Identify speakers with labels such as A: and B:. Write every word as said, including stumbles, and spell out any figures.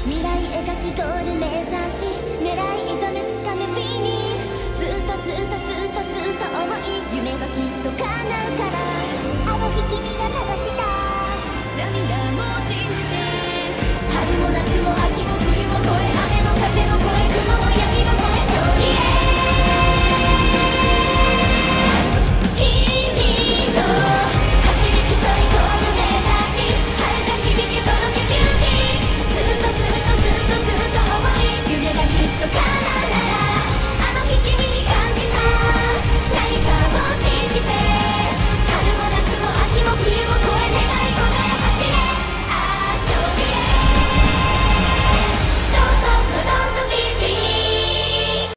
A: 未来描きゴール目指し狙い止めつかめフィニックずっとずっとずっとずっと思い夢はきっと叶うからあの日君が流した